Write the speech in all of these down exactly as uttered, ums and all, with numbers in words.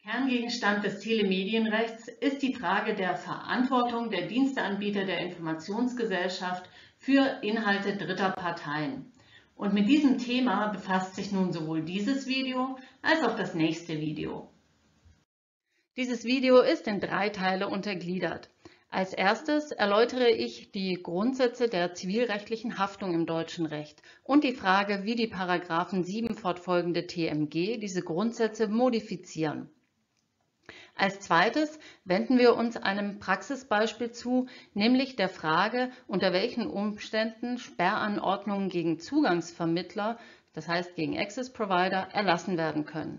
Kerngegenstand des Telemedienrechts ist die Frage der Verantwortung der Diensteanbieter der Informationsgesellschaft für Inhalte dritter Parteien. Und mit diesem Thema befasst sich nun sowohl dieses Video als auch das nächste Video. Dieses Video ist in drei Teile untergliedert. Als erstes erläutere ich die Grundsätze der zivilrechtlichen Haftung im deutschen Recht und die Frage, wie die Paragraphen sieben fortfolgende T M G diese Grundsätze modifizieren. Als zweites wenden wir uns einem Praxisbeispiel zu, nämlich der Frage, unter welchen Umständen Sperranordnungen gegen Zugangsvermittler, das heißt gegen Access Provider, erlassen werden können.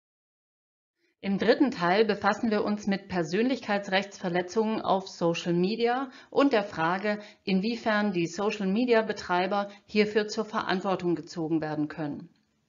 Im dritten Teil befassen wir uns mit Persönlichkeitsrechtsverletzungen auf Social Media und der Frage, inwiefern die Social Media Betreiber hierfür zur Verantwortung gezogen werden können.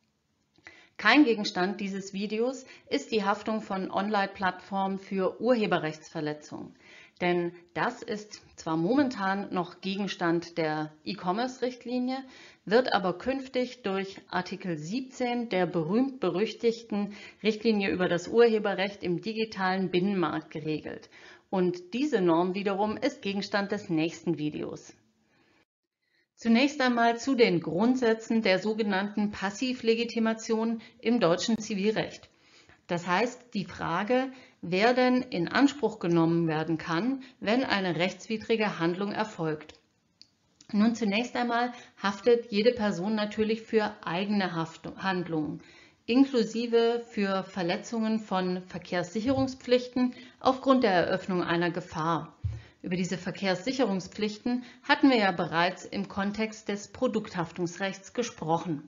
Kein Gegenstand dieses Videos ist die Haftung von Online-Plattformen für Urheberrechtsverletzungen, denn das ist zwar momentan noch Gegenstand der E-Commerce-Richtlinie, wird aber künftig durch Artikel siebzehn der berühmt-berüchtigten Richtlinie über das Urheberrecht im digitalen Binnenmarkt geregelt. Und diese Norm wiederum ist Gegenstand des nächsten Videos. Zunächst einmal zu den Grundsätzen der sogenannten Passivlegitimation im deutschen Zivilrecht. Das heißt die Frage, wer denn in Anspruch genommen werden kann, wenn eine rechtswidrige Handlung erfolgt. Nun zunächst einmal haftet jede Person natürlich für eigene Haftung, Handlungen, inklusive für Verletzungen von Verkehrssicherungspflichten aufgrund der Eröffnung einer Gefahr. Über diese Verkehrssicherungspflichten hatten wir ja bereits im Kontext des Produkthaftungsrechts gesprochen.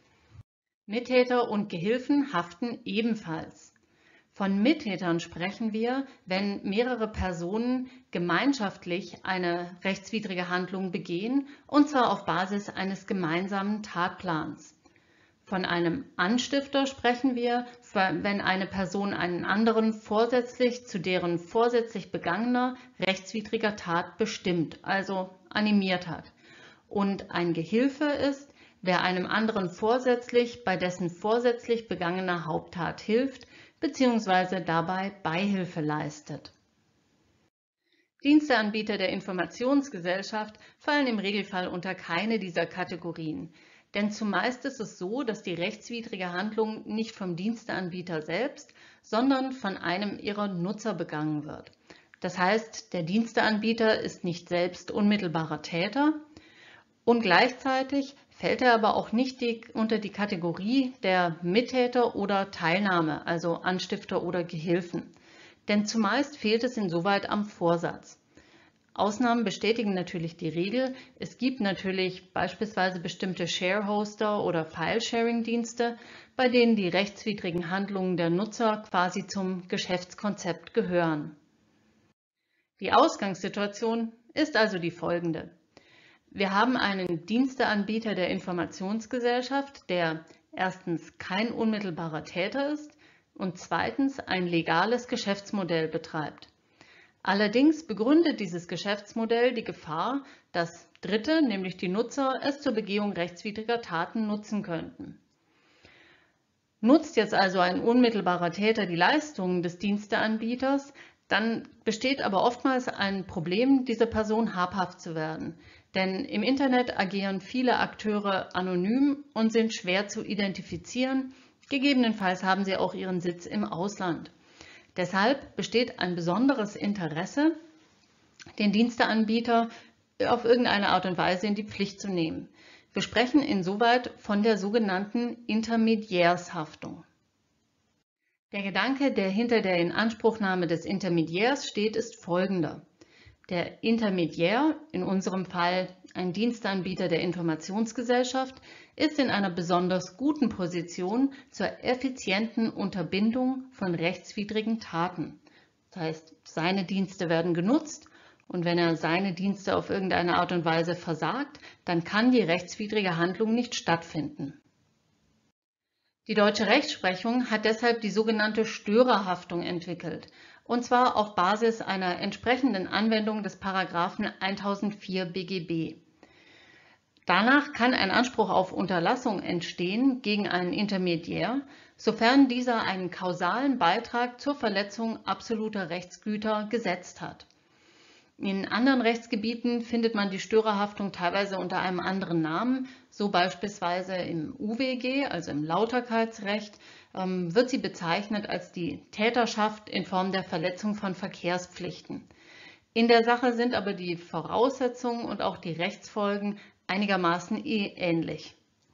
Mittäter und Gehilfen haften ebenfalls. Von Mittätern sprechen wir, wenn mehrere Personen gemeinschaftlich eine rechtswidrige Handlung begehen, und zwar auf Basis eines gemeinsamen Tatplans. Von einem Anstifter sprechen wir, wenn eine Person einen anderen vorsätzlich zu deren vorsätzlich begangener rechtswidriger Tat bestimmt, also animiert hat. Und ein Gehilfe ist, wer einem anderen vorsätzlich bei dessen vorsätzlich begangener Haupttat hilft bzw. dabei Beihilfe leistet. Diensteanbieter der Informationsgesellschaft fallen im Regelfall unter keine dieser Kategorien. Denn zumeist ist es so, dass die rechtswidrige Handlung nicht vom Diensteanbieter selbst, sondern von einem ihrer Nutzer begangen wird. Das heißt, der Diensteanbieter ist nicht selbst unmittelbarer Täter und gleichzeitig fällt er aber auch nicht die, unter die Kategorie der Mittäter oder Teilnahme, also Anstifter oder Gehilfen. Denn zumeist fehlt es insoweit am Vorsatz. Ausnahmen bestätigen natürlich die Regel. Es gibt natürlich beispielsweise bestimmte Sharehoster oder File-Sharing-Dienste, bei denen die rechtswidrigen Handlungen der Nutzer quasi zum Geschäftskonzept gehören. Die Ausgangssituation ist also die folgende. Wir haben einen Diensteanbieter der Informationsgesellschaft, der erstens kein unmittelbarer Täter ist und zweitens ein legales Geschäftsmodell betreibt. Allerdings begründet dieses Geschäftsmodell die Gefahr, dass Dritte, nämlich die Nutzer, es zur Begehung rechtswidriger Taten nutzen könnten. Nutzt jetzt also ein unmittelbarer Täter die Leistungen des Diensteanbieters, dann besteht aber oftmals ein Problem, dieser Person habhaft zu werden. Denn im Internet agieren viele Akteure anonym und sind schwer zu identifizieren. Gegebenenfalls haben sie auch ihren Sitz im Ausland. Deshalb besteht ein besonderes Interesse, den Diensteanbieter auf irgendeine Art und Weise in die Pflicht zu nehmen. Wir sprechen insoweit von der sogenannten Intermediärshaftung. Der Gedanke, der hinter der Inanspruchnahme des Intermediärs steht, ist folgender. Der Intermediär, in unserem Fall ein Diensteanbieter der Informationsgesellschaft, ist in einer besonders guten Position zur effizienten Unterbindung von rechtswidrigen Taten. Das heißt, seine Dienste werden genutzt und wenn er seine Dienste auf irgendeine Art und Weise versagt, dann kann die rechtswidrige Handlung nicht stattfinden. Die deutsche Rechtsprechung hat deshalb die sogenannte Störerhaftung entwickelt, und zwar auf Basis einer entsprechenden Anwendung des Paragraphen tausendvier B G B. Danach kann ein Anspruch auf Unterlassung entstehen gegen einen Intermediär, sofern dieser einen kausalen Beitrag zur Verletzung absoluter Rechtsgüter gesetzt hat. In anderen Rechtsgebieten findet man die Störerhaftung teilweise unter einem anderen Namen, so beispielsweise im U W G, also im Lauterkeitsrecht, ähm, wird sie bezeichnet als die Täterschaft in Form der Verletzung von Verkehrspflichten. In der Sache sind aber die Voraussetzungen und auch die Rechtsfolgen einigermaßen eh ähnlich.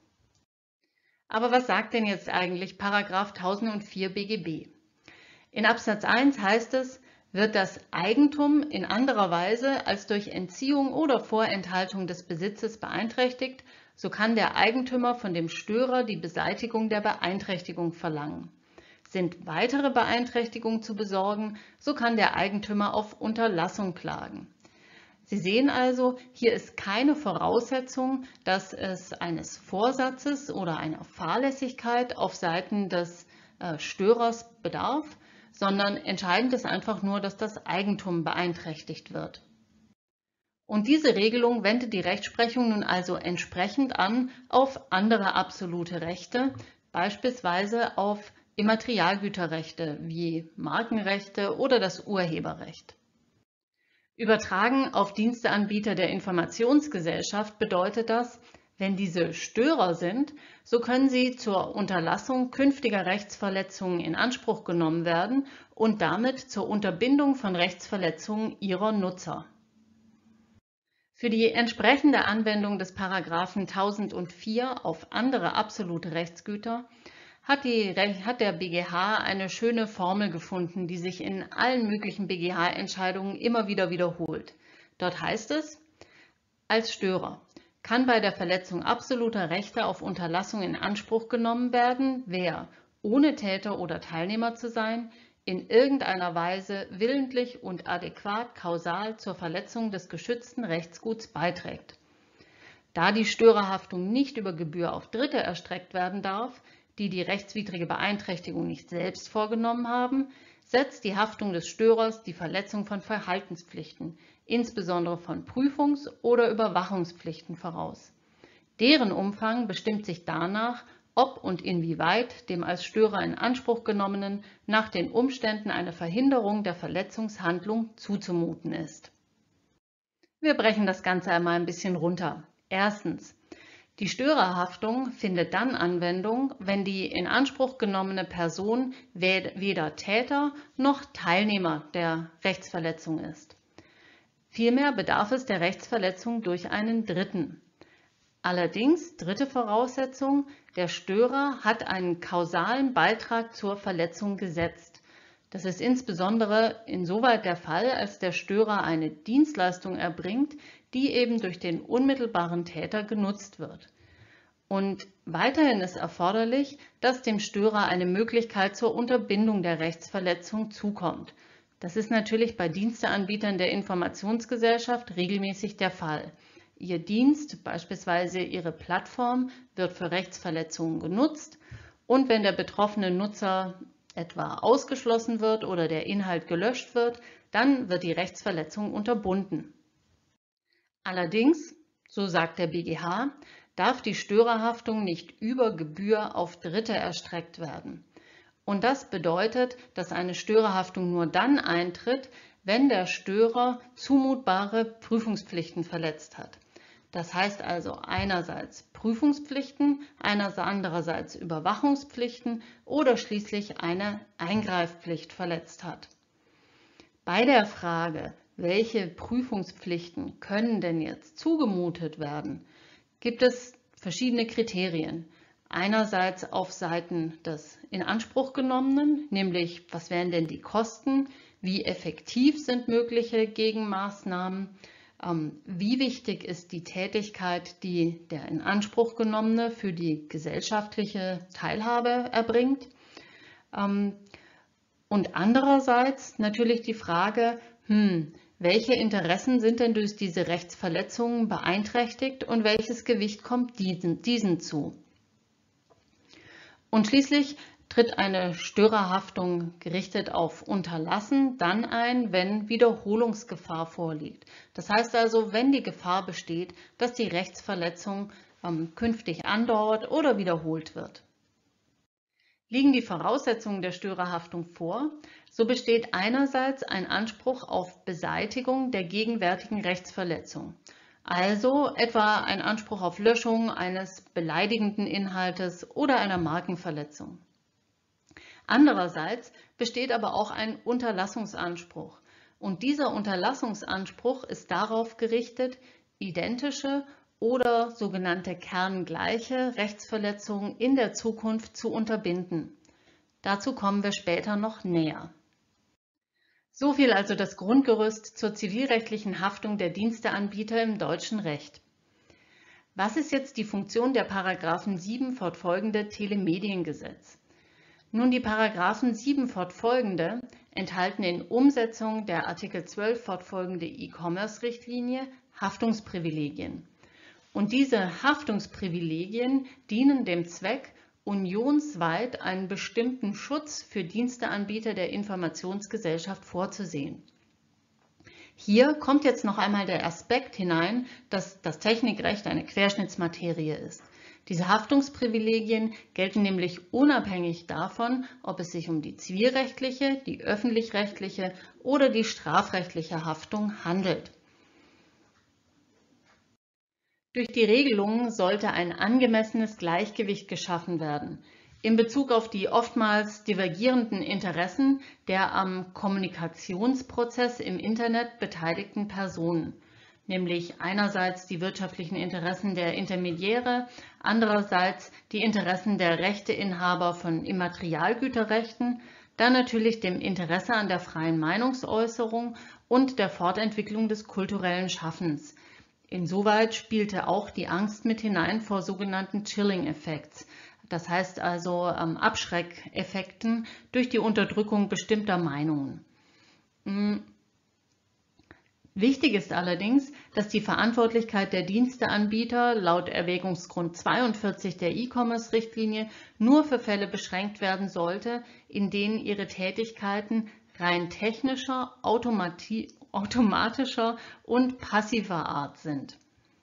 Aber was sagt denn jetzt eigentlich Paragraph tausendvier B G B? In Absatz eins heißt es, wird das Eigentum in anderer Weise als durch Entziehung oder Vorenthaltung des Besitzes beeinträchtigt, so kann der Eigentümer von dem Störer die Beseitigung der Beeinträchtigung verlangen. Sind weitere Beeinträchtigungen zu besorgen, so kann der Eigentümer auf Unterlassung klagen. Sie sehen also, hier ist keine Voraussetzung, dass es eines Vorsatzes oder einer Fahrlässigkeit auf Seiten des äh, Störers bedarf, sondern entscheidend ist einfach nur, dass das Eigentum beeinträchtigt wird. Und diese Regelung wendet die Rechtsprechung nun also entsprechend an auf andere absolute Rechte, beispielsweise auf Immaterialgüterrechte wie Markenrechte oder das Urheberrecht. Übertragen auf Diensteanbieter der Informationsgesellschaft bedeutet das, wenn diese Störer sind, so können sie zur Unterlassung künftiger Rechtsverletzungen in Anspruch genommen werden und damit zur Unterbindung von Rechtsverletzungen ihrer Nutzer. Für die entsprechende Anwendung des Paragraphen tausendvier auf andere absolute Rechtsgüter hat, die, hat der B G H eine schöne Formel gefunden, die sich in allen möglichen B G H-Entscheidungen immer wieder wiederholt. Dort heißt es, als Störer kann bei der Verletzung absoluter Rechte auf Unterlassung in Anspruch genommen werden, wer, ohne Täter oder Teilnehmer zu sein, in irgendeiner Weise willentlich und adäquat kausal zur Verletzung des geschützten Rechtsguts beiträgt. Da die Störerhaftung nicht über Gebühr auf Dritte erstreckt werden darf, die die rechtswidrige Beeinträchtigung nicht selbst vorgenommen haben, setzt die Haftung des Störers die Verletzung von Verhaltenspflichten, insbesondere von Prüfungs- oder Überwachungspflichten voraus. Deren Umfang bestimmt sich danach, ob und inwieweit dem als Störer in Anspruch genommenen nach den Umständen eine Verhinderung der Verletzungshandlung zuzumuten ist. Wir brechen das Ganze einmal ein bisschen runter. Erstens. Die Störerhaftung findet dann Anwendung, wenn die in Anspruch genommene Person weder Täter noch Teilnehmer der Rechtsverletzung ist. Vielmehr bedarf es der Rechtsverletzung durch einen Dritten. Allerdings, dritte Voraussetzung, der Störer hat einen kausalen Beitrag zur Verletzung gesetzt. Das ist insbesondere insoweit der Fall, als der Störer eine Dienstleistung erbringt, die eben durch den unmittelbaren Täter genutzt wird. Und weiterhin ist erforderlich, dass dem Störer eine Möglichkeit zur Unterbindung der Rechtsverletzung zukommt. Das ist natürlich bei Diensteanbietern der Informationsgesellschaft regelmäßig der Fall. Ihr Dienst, beispielsweise Ihre Plattform, wird für Rechtsverletzungen genutzt und wenn der betroffene Nutzer etwa ausgeschlossen wird oder der Inhalt gelöscht wird, dann wird die Rechtsverletzung unterbunden. Allerdings, so sagt der B G H, darf die Störerhaftung nicht über Gebühr auf Dritte erstreckt werden. Und das bedeutet, dass eine Störerhaftung nur dann eintritt, wenn der Störer zumutbare Prüfungspflichten verletzt hat. Das heißt also einerseits Prüfungspflichten, andererseits Überwachungspflichten oder schließlich eine Eingreifpflicht verletzt hat. Bei der Frage, welche Prüfungspflichten können denn jetzt zugemutet werden, gibt es verschiedene Kriterien. Einerseits auf Seiten des Inanspruchgenommenen, nämlich was wären denn die Kosten, wie effektiv sind mögliche Gegenmaßnahmen, ähm, wie wichtig ist die Tätigkeit, die der Inanspruchgenommene für die gesellschaftliche Teilhabe erbringt. Ähm, und andererseits natürlich die Frage, hm, welche Interessen sind denn durch diese Rechtsverletzungen beeinträchtigt und welches Gewicht kommt diesen, diesen zu? Und schließlich tritt eine Störerhaftung gerichtet auf Unterlassen dann ein, wenn Wiederholungsgefahr vorliegt. Das heißt also, wenn die Gefahr besteht, dass die Rechtsverletzung ähm, künftig andauert oder wiederholt wird. Liegen die Voraussetzungen der Störerhaftung vor, so besteht einerseits ein Anspruch auf Beseitigung der gegenwärtigen Rechtsverletzung, also etwa ein Anspruch auf Löschung eines beleidigenden Inhaltes oder einer Markenverletzung. Andererseits besteht aber auch ein Unterlassungsanspruch, und dieser Unterlassungsanspruch ist darauf gerichtet, identische oder sogenannte kerngleiche Rechtsverletzungen in der Zukunft zu unterbinden. Dazu kommen wir später noch näher. So viel also das Grundgerüst zur zivilrechtlichen Haftung der Diensteanbieter im deutschen Recht. Was ist jetzt die Funktion der Paragraphen sieben fortfolgende Telemediengesetz? Nun, die Paragraphen sieben fortfolgende enthalten in Umsetzung der Artikel zwölf fortfolgende E-Commerce-Richtlinie Haftungsprivilegien. Und diese Haftungsprivilegien dienen dem Zweck, unionsweit einen bestimmten Schutz für Diensteanbieter der Informationsgesellschaft vorzusehen. Hier kommt jetzt noch einmal der Aspekt hinein, dass das Technikrecht eine Querschnittsmaterie ist. Diese Haftungsprivilegien gelten nämlich unabhängig davon, ob es sich um die zivilrechtliche, die öffentlich-rechtliche oder die strafrechtliche Haftung handelt. Durch die Regelungen sollte ein angemessenes Gleichgewicht geschaffen werden in Bezug auf die oftmals divergierenden Interessen der am Kommunikationsprozess im Internet beteiligten Personen, nämlich einerseits die wirtschaftlichen Interessen der Intermediäre, andererseits die Interessen der Rechteinhaber von Immaterialgüterrechten, dann natürlich dem Interesse an der freien Meinungsäußerung und der Fortentwicklung des kulturellen Schaffens. Insoweit spielte auch die Angst mit hinein vor sogenannten Chilling-Effekts, das heißt also ähm, Abschreckeffekten durch die Unterdrückung bestimmter Meinungen. Hm. Wichtig ist allerdings, dass die Verantwortlichkeit der Diensteanbieter laut Erwägungsgrund zweiundvierzig der E-Commerce-Richtlinie nur für Fälle beschränkt werden sollte, in denen ihre Tätigkeiten rein technischer, automatischer und passiver Art sind.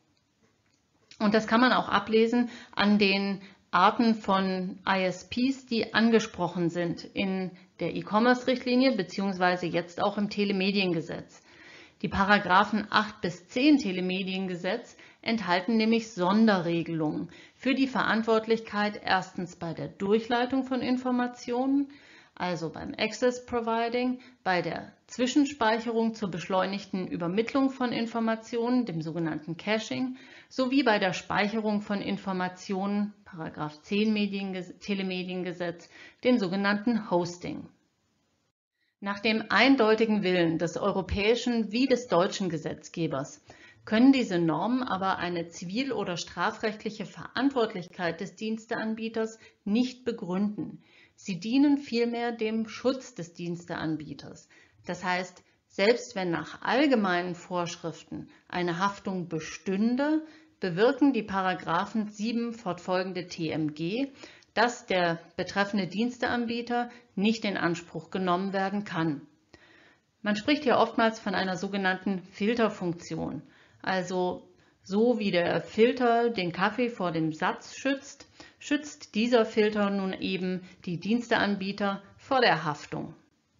Und das kann man auch ablesen an den Arten von I S Ps, die angesprochen sind in der E-Commerce-Richtlinie bzw. jetzt auch im Telemediengesetz. Die Paragraphen acht bis zehn Telemediengesetz enthalten nämlich Sonderregelungen für die Verantwortlichkeit erstens bei der Durchleitung von Informationen, also beim Access Providing, bei der Zwischenspeicherung zur beschleunigten Übermittlung von Informationen, dem sogenannten Caching, sowie bei der Speicherung von Informationen, Paragraph zehn Telemediengesetz, dem sogenannten Hosting. Nach dem eindeutigen Willen des europäischen wie des deutschen Gesetzgebers können diese Normen aber eine zivil- oder strafrechtliche Verantwortlichkeit des Diensteanbieters nicht begründen. Sie dienen vielmehr dem Schutz des Diensteanbieters. Das heißt, selbst wenn nach allgemeinen Vorschriften eine Haftung bestünde, bewirken die Paragraphen sieben fortfolgende T M G, dass der betreffende Diensteanbieter nicht in Anspruch genommen werden kann. Man spricht hier oftmals von einer sogenannten Filterfunktion. Also so wie der Filter den Kaffee vor dem Satz schützt, schützt dieser Filter nun eben die Diensteanbieter vor der Haftung.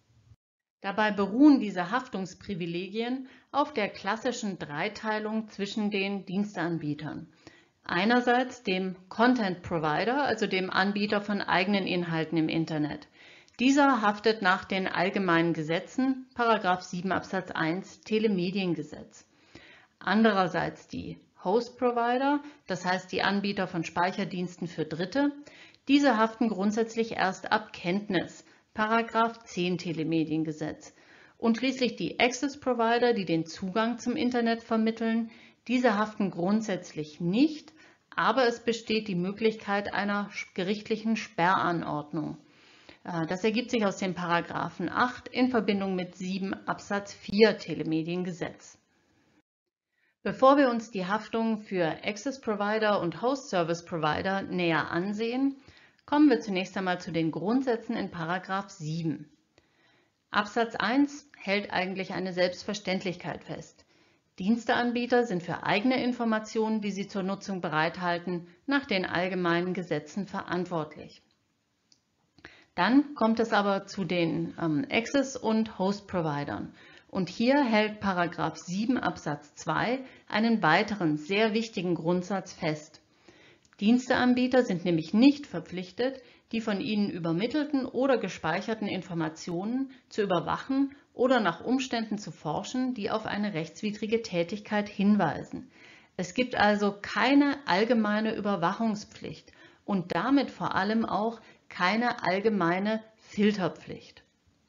Dabei beruhen diese Haftungsprivilegien auf der klassischen Dreiteilung zwischen den Diensteanbietern. Einerseits dem Content Provider, also dem Anbieter von eigenen Inhalten im Internet. Dieser haftet nach den allgemeinen Gesetzen, Paragraph sieben Absatz eins Telemediengesetz. Andererseits die Host Provider, das heißt die Anbieter von Speicherdiensten für Dritte. Diese haften grundsätzlich erst ab Kenntnis, Paragraph zehn Telemediengesetz. Und schließlich die Access Provider, die den Zugang zum Internet vermitteln. Diese haften grundsätzlich nicht, aber es besteht die Möglichkeit einer gerichtlichen Sperranordnung. Das ergibt sich aus dem Paragraphen acht in Verbindung mit sieben Absatz vier Telemediengesetz. Bevor wir uns die Haftung für Access Provider und Host Service Provider näher ansehen, kommen wir zunächst einmal zu den Grundsätzen in Paragraph sieben. Absatz eins hält eigentlich eine Selbstverständlichkeit fest. Diensteanbieter sind für eigene Informationen, die sie zur Nutzung bereithalten, nach den allgemeinen Gesetzen verantwortlich. Dann kommt es aber zu den ähm, Access- und Host-Providern. Und hier hält Paragraph sieben Absatz zwei einen weiteren sehr wichtigen Grundsatz fest. Diensteanbieter sind nämlich nicht verpflichtet, die von ihnen übermittelten oder gespeicherten Informationen zu überwachen oder nach Umständen zu forschen, die auf eine rechtswidrige Tätigkeit hinweisen. Es gibt also keine allgemeine Überwachungspflicht und damit vor allem auch keine allgemeine Filterpflicht.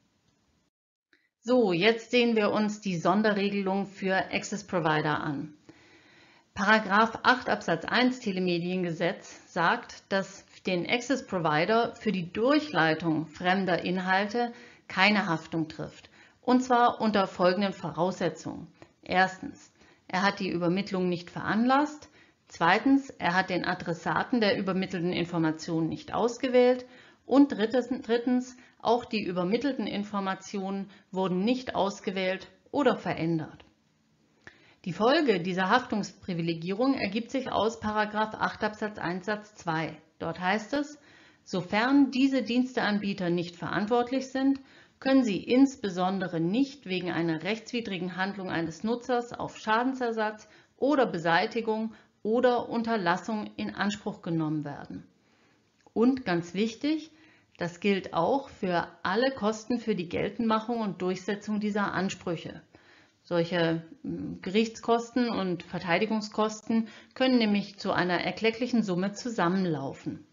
So, jetzt sehen wir uns die Sonderregelung für Access Provider an. Paragraph acht Absatz eins Telemediengesetz sagt, dass den Access Provider für die Durchleitung fremder Inhalte keine Haftung trifft. Und zwar unter folgenden Voraussetzungen. Erstens, er hat die Übermittlung nicht veranlasst. Zweitens, er hat den Adressaten der übermittelten Informationen nicht ausgewählt. Und drittens, auch die übermittelten Informationen wurden nicht ausgewählt oder verändert. Die Folge dieser Haftungsprivilegierung ergibt sich aus Paragraph acht Absatz eins Satz zwei. Dort heißt es, sofern diese Diensteanbieter nicht verantwortlich sind, können sie insbesondere nicht wegen einer rechtswidrigen Handlung eines Nutzers auf Schadensersatz oder Beseitigung oder Unterlassung in Anspruch genommen werden. Und ganz wichtig, das gilt auch für alle Kosten für die Geltendmachung und Durchsetzung dieser Ansprüche. Solche Gerichtskosten und Verteidigungskosten können nämlich zu einer erklecklichen Summe zusammenlaufen.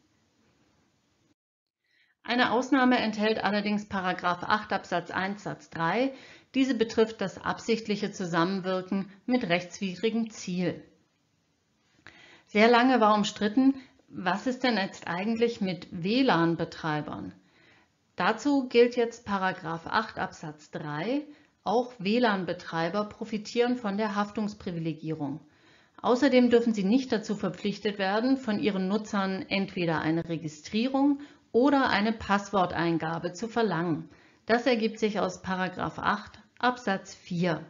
Eine Ausnahme enthält allerdings Paragraph acht Absatz eins Satz drei. Diese betrifft das absichtliche Zusammenwirken mit rechtswidrigem Ziel. Sehr lange war umstritten, was ist denn jetzt eigentlich mit W L A N-Betreibern? Dazu gilt jetzt Paragraph acht Absatz drei. Auch W L A N-Betreiber profitieren von der Haftungsprivilegierung. Außerdem dürfen sie nicht dazu verpflichtet werden, von ihren Nutzern entweder eine Registrierung oder eine Passworteingabe zu verlangen. Das ergibt sich aus Paragraph acht Absatz vier.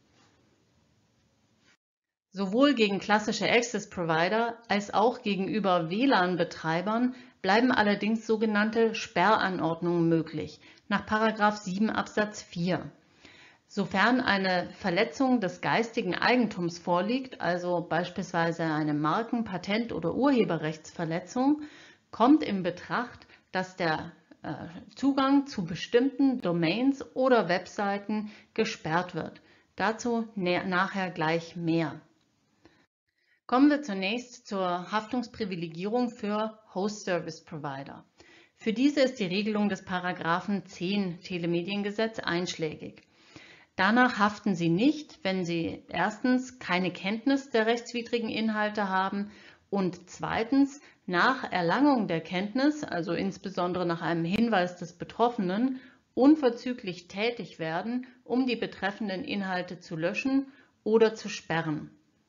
Sowohl gegen klassische Access Provider als auch gegenüber W L A N-Betreibern bleiben allerdings sogenannte Sperranordnungen möglich, nach Paragraph sieben Absatz vier. Sofern eine Verletzung des geistigen Eigentums vorliegt, also beispielsweise eine Marken-, Patent- oder Urheberrechtsverletzung, kommt in Betracht, dass der äh, Zugang zu bestimmten Domains oder Webseiten gesperrt wird. Dazu nachher gleich mehr. Kommen wir zunächst zur Haftungsprivilegierung für Host Service Provider. Für diese ist die Regelung des Paragraphen zehn Telemediengesetz einschlägig. Danach haften sie nicht, wenn sie erstens keine Kenntnis der rechtswidrigen Inhalte haben und zweitens nach Erlangung der Kenntnis, also insbesondere nach einem Hinweis des Betroffenen, unverzüglich tätig werden, um die betreffenden Inhalte zu löschen oder zu sperren.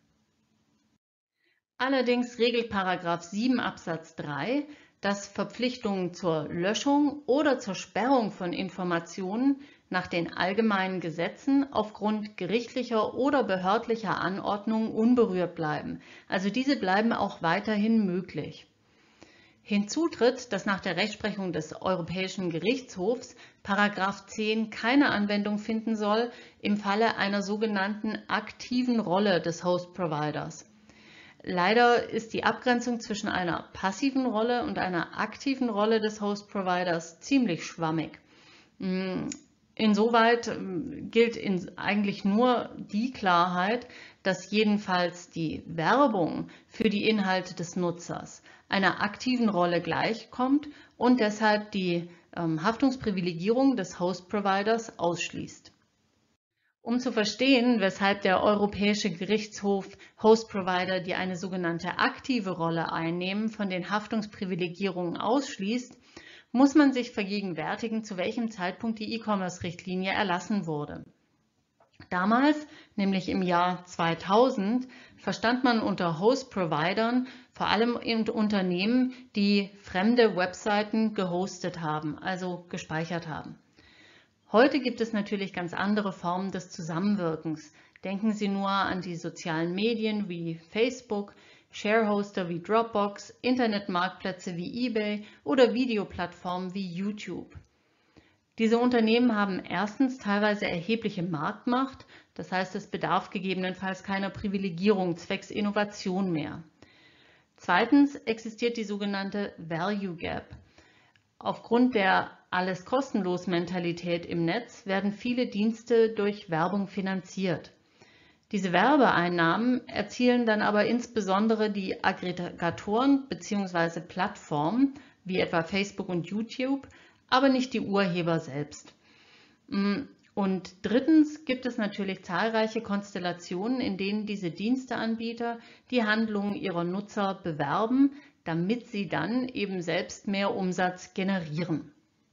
Allerdings regelt Paragraph sieben Absatz drei, dass Verpflichtungen zur Löschung oder zur Sperrung von Informationen nach den allgemeinen Gesetzen aufgrund gerichtlicher oder behördlicher Anordnungen unberührt bleiben. Also diese bleiben auch weiterhin möglich. Hinzu tritt, dass nach der Rechtsprechung des Europäischen Gerichtshofs Paragraph zehn keine Anwendung finden soll im Falle einer sogenannten aktiven Rolle des Host-Providers. Leider ist die Abgrenzung zwischen einer passiven Rolle und einer aktiven Rolle des Host-Providers ziemlich schwammig. Insoweit gilt in eigentlich nur die Klarheit, dass jedenfalls die Werbung für die Inhalte des Nutzers einer aktiven Rolle gleichkommt und deshalb die ähm, Haftungsprivilegierung des Host-Providers ausschließt. Um zu verstehen, weshalb der Europäische Gerichtshof Host-Provider, die eine sogenannte aktive Rolle einnehmen, von den Haftungsprivilegierungen ausschließt, muss man sich vergegenwärtigen, zu welchem Zeitpunkt die E-Commerce-Richtlinie erlassen wurde. Damals, nämlich im Jahr zweitausend, verstand man unter Host-Providern vor allem Unternehmen, die fremde Webseiten gehostet haben, also gespeichert haben. Heute gibt es natürlich ganz andere Formen des Zusammenwirkens. Denken Sie nur an die sozialen Medien wie Facebook, Sharehoster wie Dropbox, Internetmarktplätze wie eBay oder Videoplattformen wie YouTube. Diese Unternehmen haben erstens teilweise erhebliche Marktmacht, das heißt, es bedarf gegebenenfalls keiner Privilegierung zwecks Innovation mehr. Zweitens existiert die sogenannte Value Gap. Aufgrund der Alles-kostenlos-Mentalität im Netz werden viele Dienste durch Werbung finanziert. Diese Werbeeinnahmen erzielen dann aber insbesondere die Aggregatoren bzw. Plattformen, wie etwa Facebook und YouTube, aber nicht die Urheber selbst. Und drittens gibt es natürlich zahlreiche Konstellationen, in denen diese Diensteanbieter die Handlungen ihrer Nutzer bewerben, damit sie dann eben selbst mehr Umsatz generieren.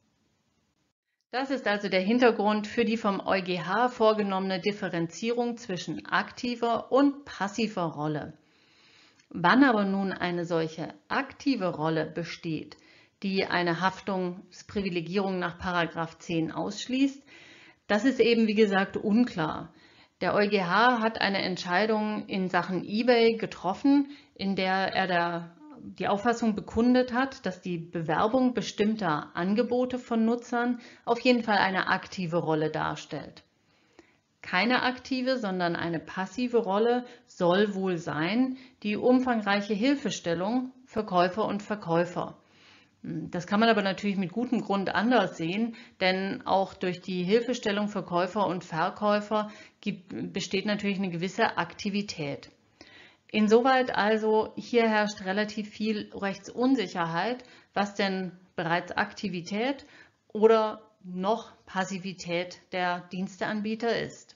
Das ist also der Hintergrund für die vom EuGH vorgenommene Differenzierung zwischen aktiver und passiver Rolle. Wann aber nun eine solche aktive Rolle besteht, die eine Haftungsprivilegierung nach Paragraph zehn ausschließt, das ist eben wie gesagt unklar. Der EuGH hat eine Entscheidung in Sachen eBay getroffen, in der er der die Auffassung bekundet hat, dass die Bewerbung bestimmter Angebote von Nutzern auf jeden Fall eine aktive Rolle darstellt. Keine aktive, sondern eine passive Rolle soll wohl sein die umfangreiche Hilfestellung für Käufer und Verkäufer. Das kann man aber natürlich mit gutem Grund anders sehen, denn auch durch die Hilfestellung für Käufer und Verkäufer gibt, besteht natürlich eine gewisse Aktivität. Insoweit also, hier herrscht relativ viel Rechtsunsicherheit, was denn bereits Aktivität oder noch Passivität der Diensteanbieter ist.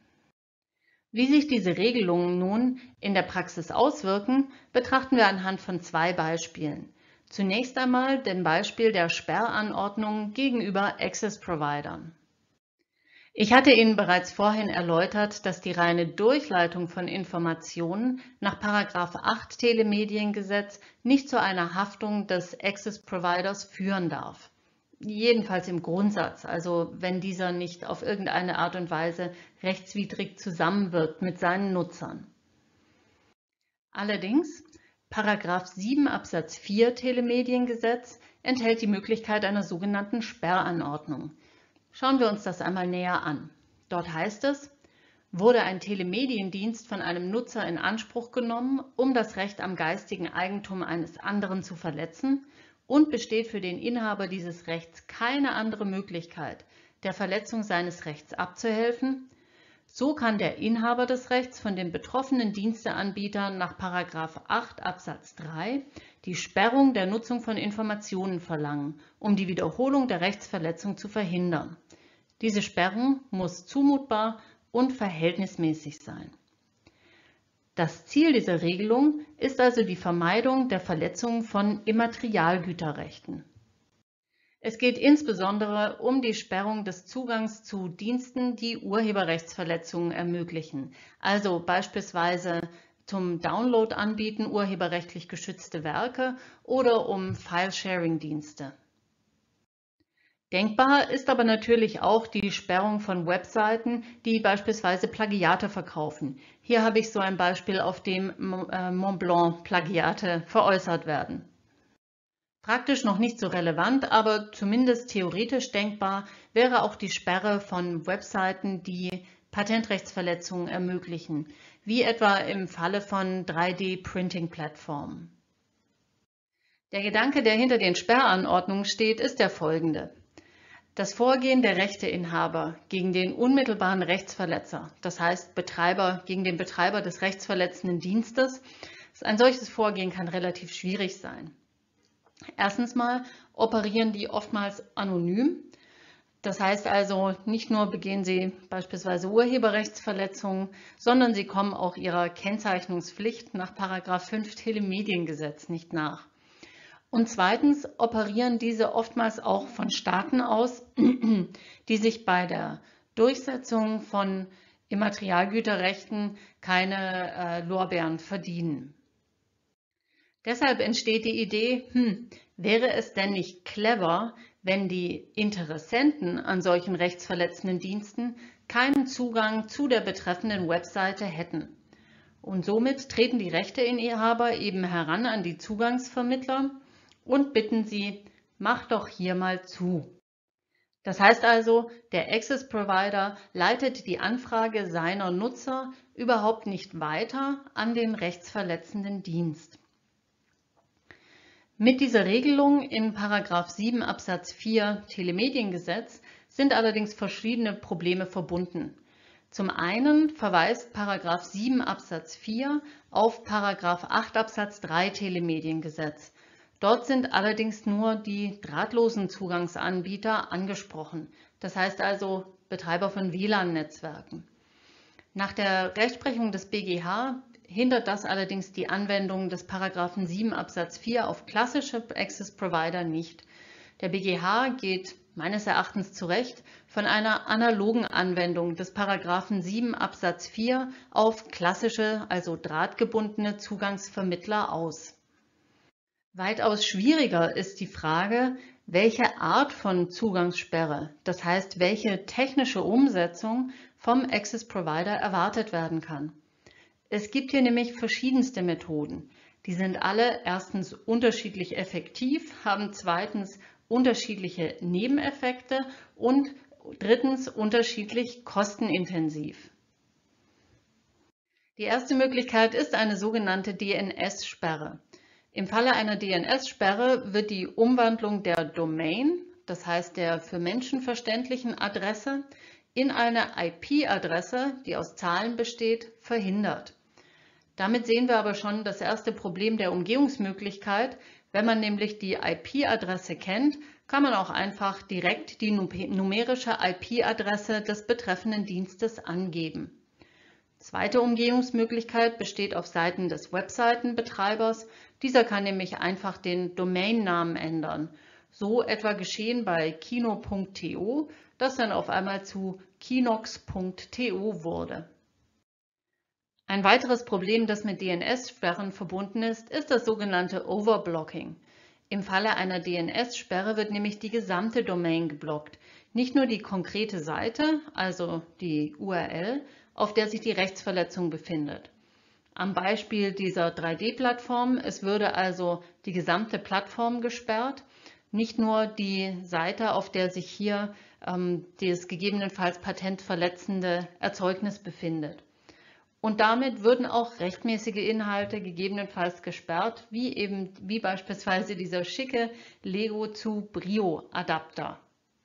Wie sich diese Regelungen nun in der Praxis auswirken, betrachten wir anhand von zwei Beispielen. Zunächst einmal dem Beispiel der Sperranordnung gegenüber Access-Providern. Ich hatte Ihnen bereits vorhin erläutert, dass die reine Durchleitung von Informationen nach Paragraph acht Telemediengesetz nicht zu einer Haftung des Access Providers führen darf. Jedenfalls im Grundsatz, also wenn dieser nicht auf irgendeine Art und Weise rechtswidrig zusammenwirkt mit seinen Nutzern. Allerdings, Paragraph sieben Absatz vier Telemediengesetz enthält die Möglichkeit einer sogenannten Sperranordnung. Schauen wir uns das einmal näher an. Dort heißt es, wurde ein Telemediendienst von einem Nutzer in Anspruch genommen, um das Recht am geistigen Eigentum eines anderen zu verletzen und besteht für den Inhaber dieses Rechts keine andere Möglichkeit, der Verletzung seines Rechts abzuhelfen, so kann der Inhaber des Rechts von den betroffenen Diensteanbietern nach Paragraph acht Absatz drei die Sperrung der Nutzung von Informationen verlangen, um die Wiederholung der Rechtsverletzung zu verhindern. Diese Sperrung muss zumutbar und verhältnismäßig sein. Das Ziel dieser Regelung ist also die Vermeidung der Verletzung von Immaterialgüterrechten. Es geht insbesondere um die Sperrung des Zugangs zu Diensten, die Urheberrechtsverletzungen ermöglichen, also beispielsweise zum Download anbieten urheberrechtlich geschützte Werke oder um File-Sharing-Dienste. Denkbar ist aber natürlich auch die Sperrung von Webseiten, die beispielsweise Plagiate verkaufen. Hier habe ich so ein Beispiel, auf dem Mont Blanc Plagiate veräußert werden. Praktisch noch nicht so relevant, aber zumindest theoretisch denkbar wäre auch die Sperre von Webseiten, die Patentrechtsverletzungen ermöglichen, wie etwa im Falle von drei D Printing Plattformen. Der Gedanke, der hinter den Sperranordnungen steht, ist der folgende. Das Vorgehen der Rechteinhaber gegen den unmittelbaren Rechtsverletzer, das heißt Betreiber gegen den Betreiber des rechtsverletzenden Dienstes, ein solches Vorgehen kann relativ schwierig sein. Erstens mal operieren die oftmals anonym. Das heißt also, nicht nur begehen sie beispielsweise Urheberrechtsverletzungen, sondern sie kommen auch ihrer Kennzeichnungspflicht nach Paragraph fünf Telemediengesetz nicht nach. Und zweitens operieren diese oftmals auch von Staaten aus, die sich bei der Durchsetzung von Immaterialgüterrechten keine äh, Lorbeeren verdienen. Deshalb entsteht die Idee, hm, wäre es denn nicht clever, wenn die Interessenten an solchen rechtsverletzenden Diensten keinen Zugang zu der betreffenden Webseite hätten? Und somit treten die Rechteinhaber eben heran an die Zugangsvermittler und bitten sie, mach doch hier mal zu. Das heißt also, der Access Provider leitet die Anfrage seiner Nutzer überhaupt nicht weiter an den rechtsverletzenden Dienst. Mit dieser Regelung in Paragraph sieben Absatz vier Telemediengesetz sind allerdings verschiedene Probleme verbunden. Zum einen verweist Paragraph sieben Absatz vier auf Paragraph acht Absatz drei Telemediengesetz. Dort sind allerdings nur die drahtlosen Zugangsanbieter angesprochen, das heißt also Betreiber von W L A N-Netzwerken. Nach der Rechtsprechung des B G H hindert das allerdings die Anwendung des Paragraphen sieben Absatz vier auf klassische Access Provider nicht. Der B G H geht meines Erachtens zu Recht von einer analogen Anwendung des Paragraphen sieben Absatz vier auf klassische, also drahtgebundene Zugangsvermittler aus. Weitaus schwieriger ist die Frage, welche Art von Zugangssperre, das heißt, welche technische Umsetzung vom Access Provider erwartet werden kann. Es gibt hier nämlich verschiedenste Methoden. Die sind alle erstens unterschiedlich effektiv, haben zweitens unterschiedliche Nebeneffekte und drittens unterschiedlich kostenintensiv. Die erste Möglichkeit ist eine sogenannte D N S-Sperre. Im Falle einer D N S-Sperre wird die Umwandlung der Domain, das heißt der für Menschen verständlichen Adresse, in eine I P-Adresse, die aus Zahlen besteht, verhindert. Damit sehen wir aber schon das erste Problem der Umgehungsmöglichkeit. Wenn man nämlich die I P-Adresse kennt, kann man auch einfach direkt die numerische I P-Adresse des betreffenden Dienstes angeben. Zweite Umgehungsmöglichkeit besteht auf Seiten des Webseitenbetreibers. Dieser kann nämlich einfach den Domainnamen ändern. So etwa geschehen bei kino punkt to, das dann auf einmal zu kinox punkt to wurde. Ein weiteres Problem, das mit D N S-Sperren verbunden ist, ist das sogenannte Overblocking. Im Falle einer D N S-Sperre wird nämlich die gesamte Domain geblockt, nicht nur die konkrete Seite, also die U R L, auf der sich die Rechtsverletzung befindet. Am Beispiel dieser drei D Plattform, es würde also die gesamte Plattform gesperrt, nicht nur die Seite, auf der sich hier ähm, das gegebenenfalls patentverletzende Erzeugnis befindet. Und damit würden auch rechtmäßige Inhalte gegebenenfalls gesperrt, wie eben wie beispielsweise dieser schicke Lego zu Brio Adapter.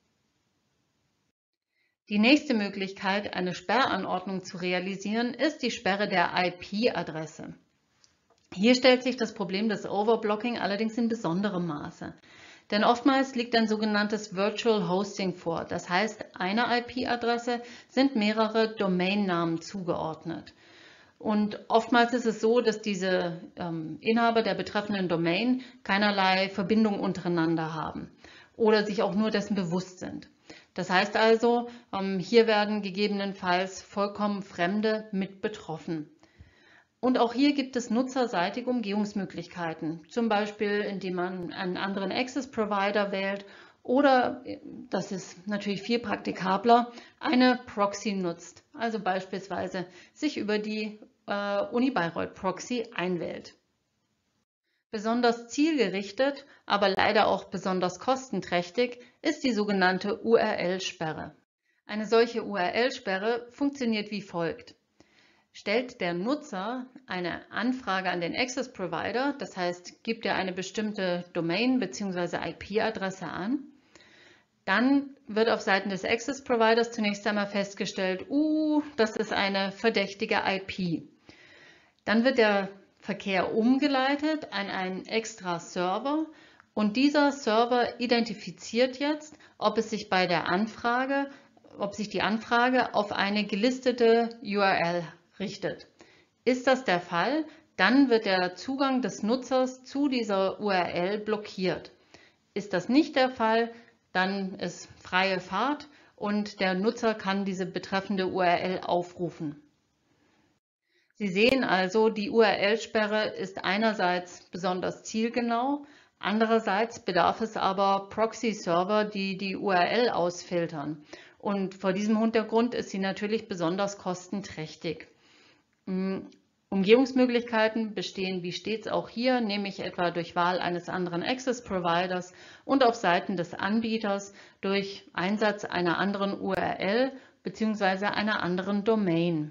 Die nächste Möglichkeit, eine Sperranordnung zu realisieren, ist die Sperre der I P-Adresse. Hier stellt sich das Problem des Overblocking allerdings in besonderem Maße. Denn oftmals liegt ein sogenanntes Virtual Hosting vor. Das heißt, einer I P-Adresse sind mehrere Domainnamen zugeordnet. Und oftmals ist es so, dass diese ähm, Inhaber der betreffenden Domain keinerlei Verbindung untereinander haben oder sich auch nur dessen bewusst sind. Das heißt also, ähm, hier werden gegebenenfalls vollkommen Fremde mit betroffen. Und auch hier gibt es nutzerseitige Umgehungsmöglichkeiten, zum Beispiel indem man einen anderen Access Provider wählt oder, das ist natürlich viel praktikabler, eine Proxy nutzt, also beispielsweise sich über die äh, Uni Bayreuth Proxy einwählt. Besonders zielgerichtet, aber leider auch besonders kostenträchtig ist die sogenannte U R L-Sperre. Eine solche U R L-Sperre funktioniert wie folgt. Stellt der Nutzer eine Anfrage an den Access Provider, das heißt, gibt er eine bestimmte Domain bzw. I P-Adresse an, dann wird auf Seiten des Access Providers zunächst einmal festgestellt, uh, das ist eine verdächtige I P. Dann wird der Verkehr umgeleitet an einen extra Server und dieser Server identifiziert jetzt, ob es sich bei der Anfrage, ob sich die Anfrage auf eine gelistete U R L richtet. Ist das der Fall, dann wird der Zugang des Nutzers zu dieser U R L blockiert. Ist das nicht der Fall, dann ist freie Fahrt und der Nutzer kann diese betreffende U R L aufrufen. Sie sehen also, die U R L-Sperre ist einerseits besonders zielgenau, andererseits bedarf es aber Proxy-Server, die die U R L ausfiltern. Und vor diesem Hintergrund ist sie natürlich besonders kostenträchtig. Umgehungsmöglichkeiten bestehen wie stets auch hier, nämlich etwa durch Wahl eines anderen Access Providers und auf Seiten des Anbieters durch Einsatz einer anderen U R L bzw. einer anderen Domain.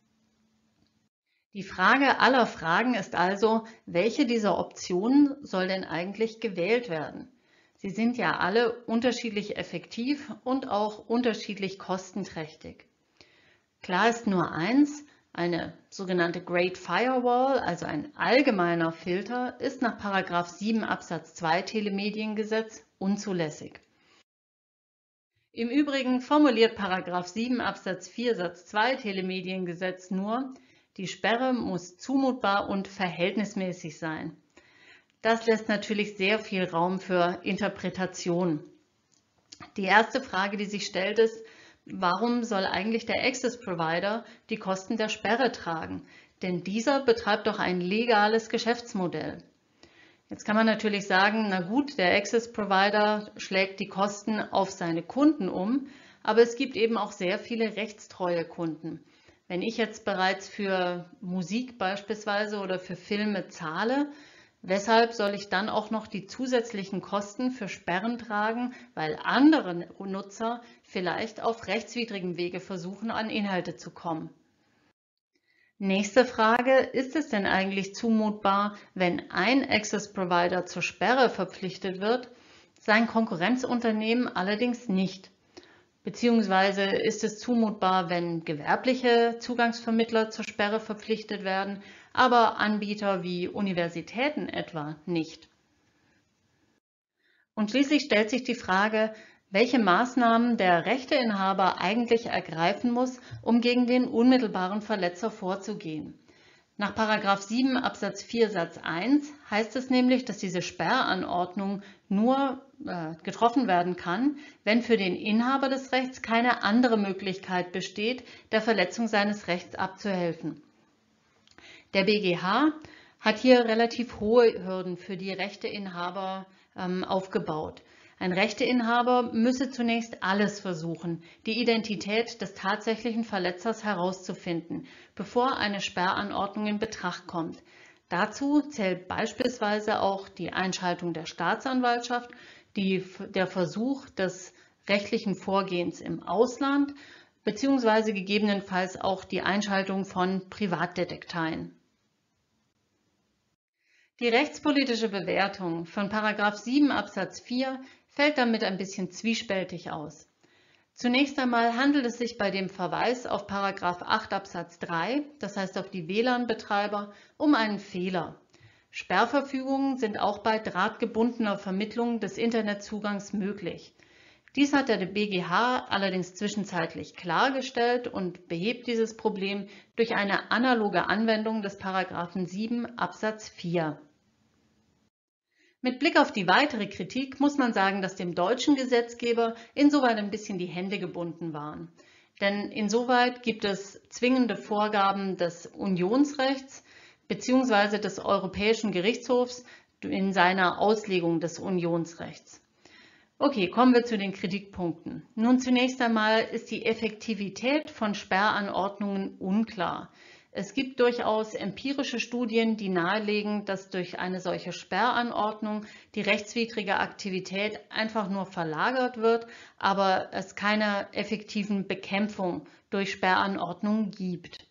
Die Frage aller Fragen ist also, welche dieser Optionen soll denn eigentlich gewählt werden? Sie sind ja alle unterschiedlich effektiv und auch unterschiedlich kostenträchtig. Klar ist nur eins: Eine sogenannte Great Firewall, also ein allgemeiner Filter, ist nach Paragraph sieben Absatz zwei Telemediengesetz unzulässig. Im Übrigen formuliert Paragraph sieben Absatz vier Satz zwei Telemediengesetz nur, die Sperre muss zumutbar und verhältnismäßig sein. Das lässt natürlich sehr viel Raum für Interpretation. Die erste Frage, die sich stellt, ist: Warum soll eigentlich der Access Provider die Kosten der Sperre tragen? Denn dieser betreibt doch ein legales Geschäftsmodell. Jetzt kann man natürlich sagen, na gut, der Access Provider schlägt die Kosten auf seine Kunden um, aber es gibt eben auch sehr viele rechtstreue Kunden. Wenn ich jetzt bereits für Musik beispielsweise oder für Filme zahle, weshalb soll ich dann auch noch die zusätzlichen Kosten für Sperren tragen, weil andere Nutzer vielleicht auf rechtswidrigem Wege versuchen, an Inhalte zu kommen? Nächste Frage: Ist es denn eigentlich zumutbar, wenn ein Access Provider zur Sperre verpflichtet wird, sein Konkurrenzunternehmen allerdings nicht? Beziehungsweise ist es zumutbar, wenn gewerbliche Zugangsvermittler zur Sperre verpflichtet werden, aber Anbieter wie Universitäten etwa nicht? Und schließlich stellt sich die Frage, welche Maßnahmen der Rechteinhaber eigentlich ergreifen muss, um gegen den unmittelbaren Verletzer vorzugehen. Nach Paragraph sieben Absatz vier Satz eins heißt es nämlich, dass diese Sperranordnung nur äh, getroffen werden kann, wenn für den Inhaber des Rechts keine andere Möglichkeit besteht, der Verletzung seines Rechts abzuhelfen. Der B G H hat hier relativ hohe Hürden für die Rechteinhaber ähm, aufgebaut. Ein Rechteinhaber müsse zunächst alles versuchen, die Identität des tatsächlichen Verletzers herauszufinden, bevor eine Sperranordnung in Betracht kommt. Dazu zählt beispielsweise auch die Einschaltung der Staatsanwaltschaft, die, der Versuch des rechtlichen Vorgehens im Ausland bzw. gegebenenfalls auch die Einschaltung von Privatdetekteien. Die rechtspolitische Bewertung von Paragraph sieben Absatz vier fällt damit ein bisschen zwiespältig aus. Zunächst einmal handelt es sich bei dem Verweis auf Paragraph acht Absatz drei, das heißt auf die W L A N-Betreiber, um einen Fehler. Sperrverfügungen sind auch bei drahtgebundener Vermittlung des Internetzugangs möglich. Dies hat der B G H allerdings zwischenzeitlich klargestellt und behebt dieses Problem durch eine analoge Anwendung des Paragraphen sieben Absatz vier. Mit Blick auf die weitere Kritik muss man sagen, dass dem deutschen Gesetzgeber insoweit ein bisschen die Hände gebunden waren. Denn insoweit gibt es zwingende Vorgaben des Unionsrechts bzw. des Europäischen Gerichtshofs in seiner Auslegung des Unionsrechts. Okay, kommen wir zu den Kritikpunkten. Nun, zunächst einmal ist die Effektivität von Sperranordnungen unklar. Es gibt durchaus empirische Studien, die nahelegen, dass durch eine solche Sperranordnung die rechtswidrige Aktivität einfach nur verlagert wird, aber es keine effektiven Bekämpfung durch Sperranordnungen gibt.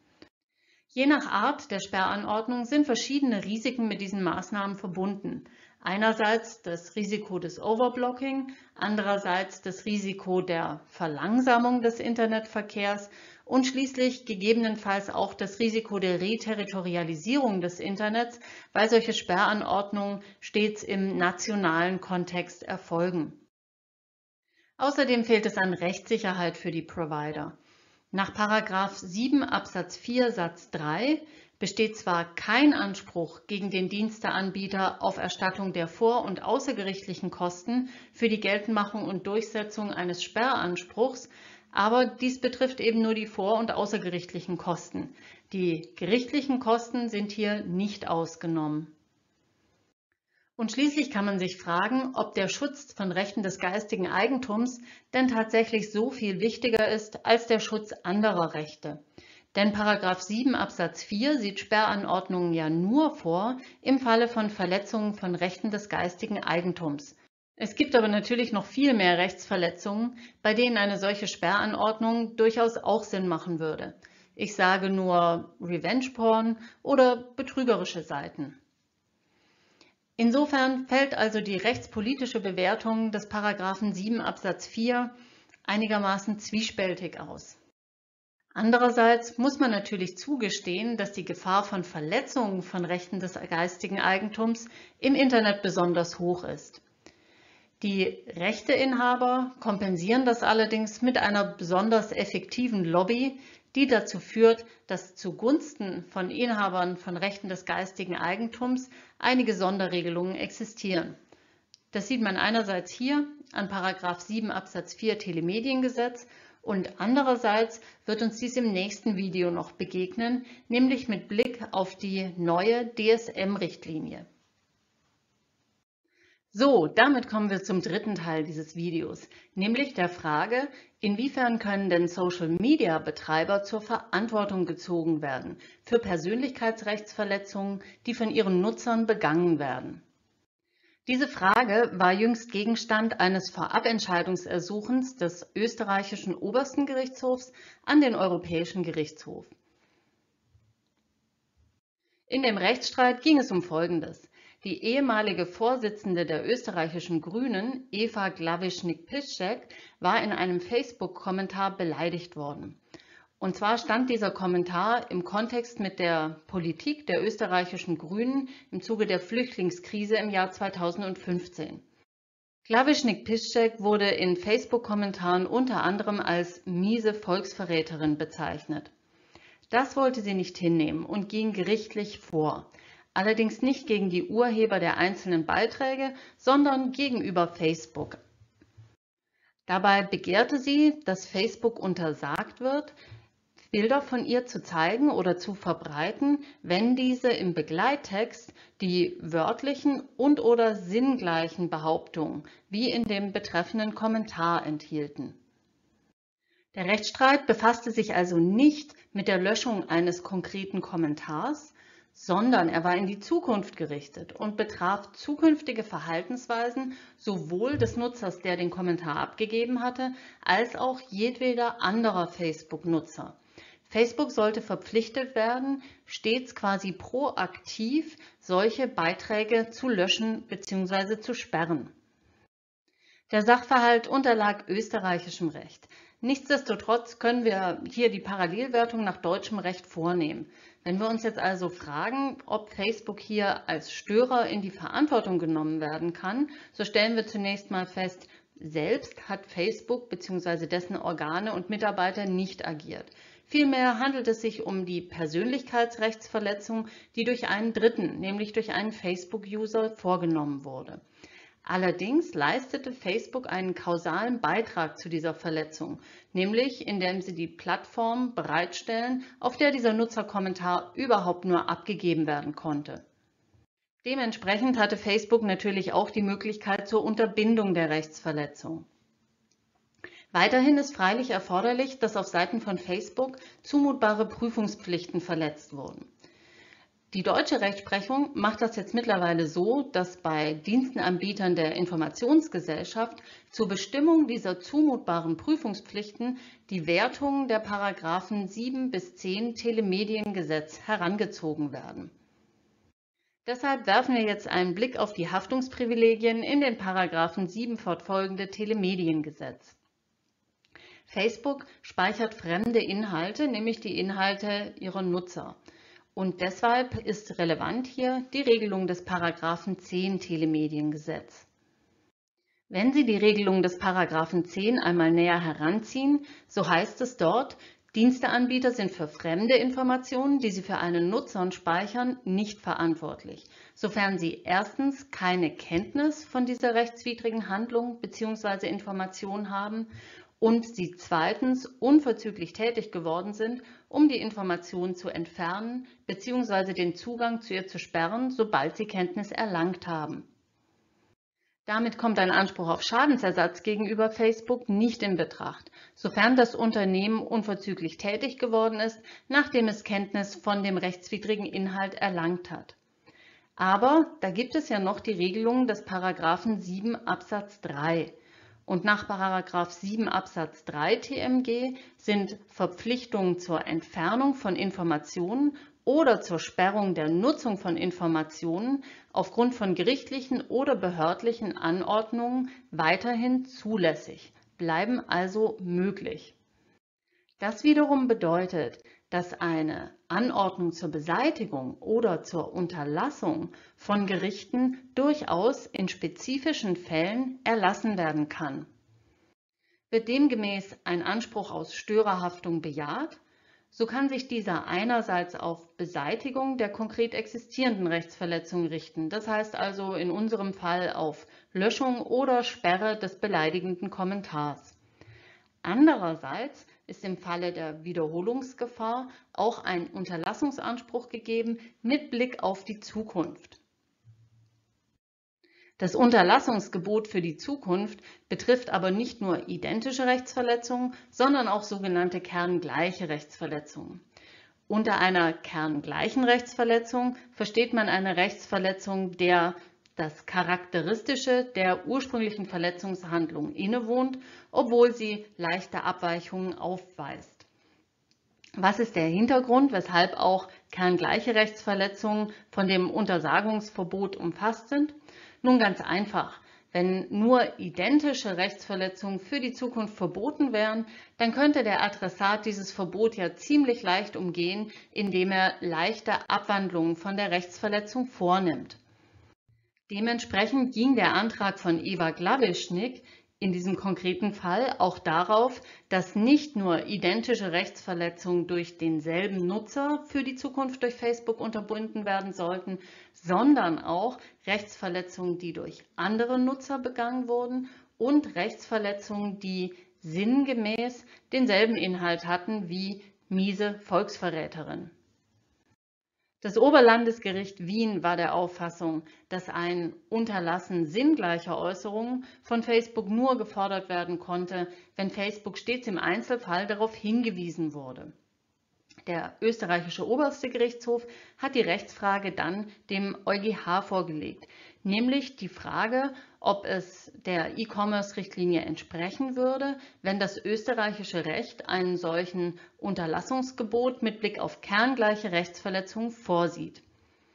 Je nach Art der Sperranordnung sind verschiedene Risiken mit diesen Maßnahmen verbunden. Einerseits das Risiko des Overblocking, andererseits das Risiko der Verlangsamung des Internetverkehrs und schließlich gegebenenfalls auch das Risiko der Reterritorialisierung des Internets, weil solche Sperranordnungen stets im nationalen Kontext erfolgen. Außerdem fehlt es an Rechtssicherheit für die Provider. Nach Paragraph sieben Absatz vier Satz drei besteht zwar kein Anspruch gegen den Diensteanbieter auf Erstattung der vor- und außergerichtlichen Kosten für die Geltendmachung und Durchsetzung eines Sperranspruchs, aber dies betrifft eben nur die vor- und außergerichtlichen Kosten. Die gerichtlichen Kosten sind hier nicht ausgenommen. Und schließlich kann man sich fragen, ob der Schutz von Rechten des geistigen Eigentums denn tatsächlich so viel wichtiger ist als der Schutz anderer Rechte. Denn Paragraph sieben Absatz vier sieht Sperranordnungen ja nur vor im Falle von Verletzungen von Rechten des geistigen Eigentums. Es gibt aber natürlich noch viel mehr Rechtsverletzungen, bei denen eine solche Sperranordnung durchaus auch Sinn machen würde. Ich sage nur Revenge-Porn oder betrügerische Seiten. Insofern fällt also die rechtspolitische Bewertung des Paragraphen sieben Absatz vier einigermaßen zwiespältig aus. Andererseits muss man natürlich zugestehen, dass die Gefahr von Verletzungen von Rechten des geistigen Eigentums im Internet besonders hoch ist. Die Rechteinhaber kompensieren das allerdings mit einer besonders effektiven Lobby, die dazu führt, dass zugunsten von Inhabern von Rechten des geistigen Eigentums einige Sonderregelungen existieren. Das sieht man einerseits hier an Paragraph sieben Absatz vier Telemediengesetz und andererseits wird uns dies im nächsten Video noch begegnen, nämlich mit Blick auf die neue D S M-Richtlinie. So, damit kommen wir zum dritten Teil dieses Videos, nämlich der Frage, inwiefern können denn Social-Media-Betreiber zur Verantwortung gezogen werden für Persönlichkeitsrechtsverletzungen, die von ihren Nutzern begangen werden. Diese Frage war jüngst Gegenstand eines Vorabentscheidungsersuchens des österreichischen Obersten Gerichtshofs an den Europäischen Gerichtshof. In dem Rechtsstreit ging es um Folgendes. Die ehemalige Vorsitzende der österreichischen Grünen, Eva Glawischnik-Piszczek, war in einem Facebook-Kommentar beleidigt worden. Und zwar stand dieser Kommentar im Kontext mit der Politik der österreichischen Grünen im Zuge der Flüchtlingskrise im Jahr zweitausendfünfzehn. Glawischnik-Piszczek wurde in Facebook-Kommentaren unter anderem als miese Volksverräterin bezeichnet. Das wollte sie nicht hinnehmen und ging gerichtlich vor. Allerdings nicht gegen die Urheber der einzelnen Beiträge, sondern gegenüber Facebook. Dabei begehrte sie, dass Facebook untersagt wird, Bilder von ihr zu zeigen oder zu verbreiten, wenn diese im Begleittext die wörtlichen und/oder sinngleichen Behauptungen wie in dem betreffenden Kommentar enthielten. Der Rechtsstreit befasste sich also nicht mit der Löschung eines konkreten Kommentars, sondern er war in die Zukunft gerichtet und betraf zukünftige Verhaltensweisen sowohl des Nutzers, der den Kommentar abgegeben hatte, als auch jedweder anderer Facebook-Nutzer. Facebook sollte verpflichtet werden, stets quasi proaktiv solche Beiträge zu löschen bzw. zu sperren. Der Sachverhalt unterlag österreichischem Recht. Nichtsdestotrotz können wir hier die Parallelwertung nach deutschem Recht vornehmen. Wenn wir uns jetzt also fragen, ob Facebook hier als Störer in die Verantwortung genommen werden kann, so stellen wir zunächst mal fest, selbst hat Facebook bzw. dessen Organe und Mitarbeiter nicht agiert. Vielmehr handelt es sich um die Persönlichkeitsrechtsverletzung, die durch einen Dritten, nämlich durch einen Facebook-User, vorgenommen wurde. Allerdings leistete Facebook einen kausalen Beitrag zu dieser Verletzung, nämlich indem sie die Plattform bereitstellen, auf der dieser Nutzerkommentar überhaupt nur abgegeben werden konnte. Dementsprechend hatte Facebook natürlich auch die Möglichkeit zur Unterbindung der Rechtsverletzung. Weiterhin ist freilich erforderlich, dass auf Seiten von Facebook zumutbare Prüfungspflichten verletzt wurden. Die deutsche Rechtsprechung macht das jetzt mittlerweile so, dass bei Dienstenanbietern der Informationsgesellschaft zur Bestimmung dieser zumutbaren Prüfungspflichten die Wertungen der Paragraphen sieben bis zehn Telemediengesetz herangezogen werden. Deshalb werfen wir jetzt einen Blick auf die Haftungsprivilegien in den Paragraphen sieben fortfolgende Telemediengesetz. Facebook speichert fremde Inhalte, nämlich die Inhalte ihrer Nutzer. Und deshalb ist relevant hier die Regelung des Paragraphen zehn Telemediengesetz. Wenn Sie die Regelung des Paragraphen zehn einmal näher heranziehen, so heißt es dort, Diensteanbieter sind für fremde Informationen, die sie für einen Nutzer speichern, nicht verantwortlich, sofern sie erstens keine Kenntnis von dieser rechtswidrigen Handlung bzw. Information haben und sie zweitens unverzüglich tätig geworden sind, um die Information zu entfernen bzw. den Zugang zu ihr zu sperren, sobald sie Kenntnis erlangt haben. Damit kommt ein Anspruch auf Schadensersatz gegenüber Facebook nicht in Betracht, sofern das Unternehmen unverzüglich tätig geworden ist, nachdem es Kenntnis von dem rechtswidrigen Inhalt erlangt hat. Aber da gibt es ja noch die Regelung des Paragraphen sieben Absatz drei. Und nach Paragraph sieben Absatz drei T M G sind Verpflichtungen zur Entfernung von Informationen oder zur Sperrung der Nutzung von Informationen aufgrund von gerichtlichen oder behördlichen Anordnungen weiterhin zulässig, bleiben also möglich. Das wiederum bedeutet, dass eine Anordnung zur Beseitigung oder zur Unterlassung von Gerichten durchaus in spezifischen Fällen erlassen werden kann. Wird demgemäß ein Anspruch aus Störerhaftung bejaht, so kann sich dieser einerseits auf Beseitigung der konkret existierenden Rechtsverletzung richten, das heißt also in unserem Fall auf Löschung oder Sperre des beleidigenden Kommentars. Andererseits ist im Falle der Wiederholungsgefahr auch ein Unterlassungsanspruch gegeben mit Blick auf die Zukunft. Das Unterlassungsgebot für die Zukunft betrifft aber nicht nur identische Rechtsverletzungen, sondern auch sogenannte kerngleiche Rechtsverletzungen. Unter einer kerngleichen Rechtsverletzung versteht man eine Rechtsverletzung, der das Charakteristische der ursprünglichen Verletzungshandlung innewohnt, obwohl sie leichte Abweichungen aufweist. Was ist der Hintergrund, weshalb auch kerngleiche Rechtsverletzungen von dem Untersagungsverbot umfasst sind? Nun ganz einfach. Wenn nur identische Rechtsverletzungen für die Zukunft verboten wären, dann könnte der Adressat dieses Verbot ja ziemlich leicht umgehen, indem er leichte Abwandlungen von der Rechtsverletzung vornimmt. Dementsprechend ging der Antrag von Eva Glawischnik in diesem konkreten Fall auch darauf, dass nicht nur identische Rechtsverletzungen durch denselben Nutzer für die Zukunft durch Facebook unterbunden werden sollten, sondern auch Rechtsverletzungen, die durch andere Nutzer begangen wurden und Rechtsverletzungen, die sinngemäß denselben Inhalt hatten wie miese Volksverräterin. Das Oberlandesgericht Wien war der Auffassung, dass ein Unterlassen sinngleicher Äußerungen von Facebook nur gefordert werden konnte, wenn Facebook stets im Einzelfall darauf hingewiesen wurde. Der österreichische Oberste Gerichtshof hat die Rechtsfrage dann dem EuGH vorgelegt, nämlich die Frage, ob es der E-Commerce-Richtlinie entsprechen würde, wenn das österreichische Recht einen solchen Unterlassungsgebot mit Blick auf kerngleiche Rechtsverletzungen vorsieht.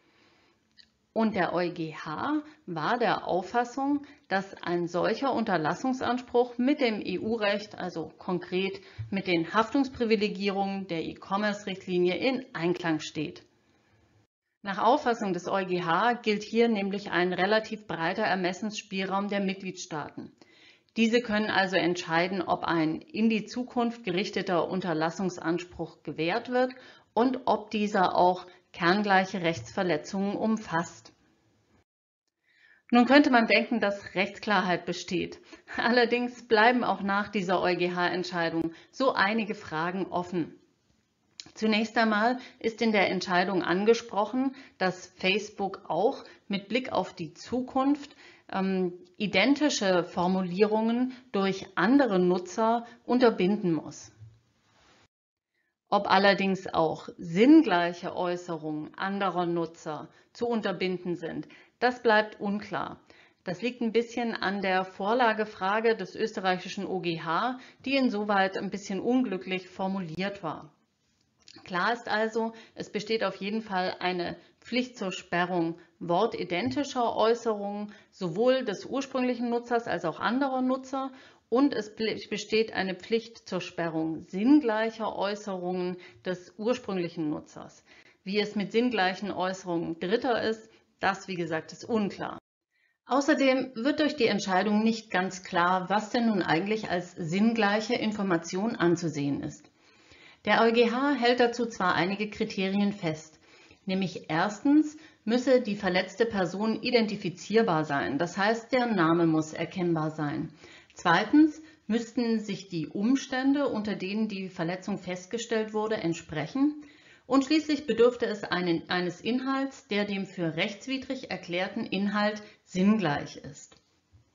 Und der EuGH war der Auffassung, dass ein solcher Unterlassungsanspruch mit dem E U-Recht, also konkret mit den Haftungsprivilegierungen der E-Commerce-Richtlinie, in Einklang steht. Nach Auffassung des EuGH gilt hier nämlich ein relativ breiter Ermessensspielraum der Mitgliedstaaten. Diese können also entscheiden, ob ein in die Zukunft gerichteter Unterlassungsanspruch gewährt wird und ob dieser auch kerngleiche Rechtsverletzungen umfasst. Nun könnte man denken, dass Rechtsklarheit besteht. Allerdings bleiben auch nach dieser EuGH-Entscheidung so einige Fragen offen. Zunächst einmal ist in der Entscheidung angesprochen, dass Facebook auch mit Blick auf die Zukunft ähm, identische Formulierungen durch andere Nutzer unterbinden muss. Ob allerdings auch sinngleiche Äußerungen anderer Nutzer zu unterbinden sind, das bleibt unklar. Das liegt ein bisschen an der Vorlagefrage des österreichischen OGH, die insoweit ein bisschen unglücklich formuliert war. Klar ist also, es besteht auf jeden Fall eine Pflicht zur Sperrung wortidentischer Äußerungen, sowohl des ursprünglichen Nutzers als auch anderer Nutzer. Und es besteht eine Pflicht zur Sperrung sinngleicher Äußerungen des ursprünglichen Nutzers. Wie es mit sinngleichen Äußerungen Dritter ist, das, wie gesagt, ist unklar. Außerdem wird durch die Entscheidung nicht ganz klar, was denn nun eigentlich als sinngleiche Information anzusehen ist. Der EuGH hält dazu zwar einige Kriterien fest, nämlich erstens müsse die verletzte Person identifizierbar sein, das heißt, der Name muss erkennbar sein. Zweitens müssten sich die Umstände, unter denen die Verletzung festgestellt wurde, entsprechen. Und schließlich bedürfte es einen, eines Inhalts, der dem für rechtswidrig erklärten Inhalt sinngleich ist.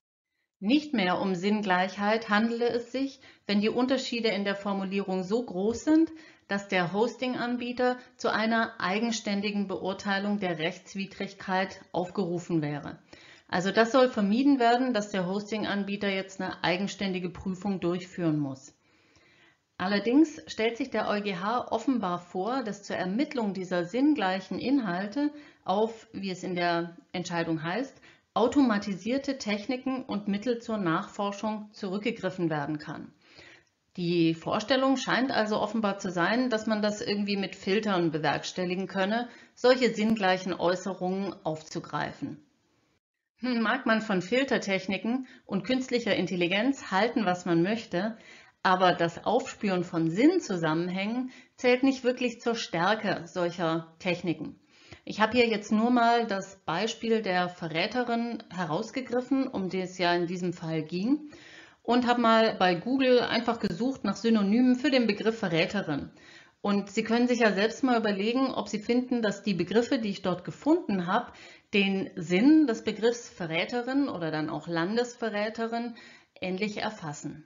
Nicht mehr um Sinngleichheit handele es sich, wenn die Unterschiede in der Formulierung so groß sind, dass der Hosting-Anbieter zu einer eigenständigen Beurteilung der Rechtswidrigkeit aufgerufen wäre. Also das soll vermieden werden, dass der Hosting-Anbieter jetzt eine eigenständige Prüfung durchführen muss. Allerdings stellt sich der EuGH offenbar vor, dass zur Ermittlung dieser sinngleichen Inhalte auf, wie es in der Entscheidung heißt, automatisierte Techniken und Mittel zur Nachforschung zurückgegriffen werden kann. Die Vorstellung scheint also offenbar zu sein, dass man das irgendwie mit Filtern bewerkstelligen könne, solche sinngleichen Äußerungen aufzugreifen. Mag man von Filtertechniken und künstlicher Intelligenz halten, was man möchte, aber das Aufspüren von Sinnzusammenhängen zählt nicht wirklich zur Stärke solcher Techniken. Ich habe hier jetzt nur mal das Beispiel der Verräterin herausgegriffen, um die es ja in diesem Fall ging, und habe mal bei Google einfach gesucht nach Synonymen für den Begriff Verräterin. Und Sie können sich ja selbst mal überlegen, ob Sie finden, dass die Begriffe, die ich dort gefunden habe, den Sinn des Begriffs Verräterin oder dann auch Landesverräterin ähnlich erfassen.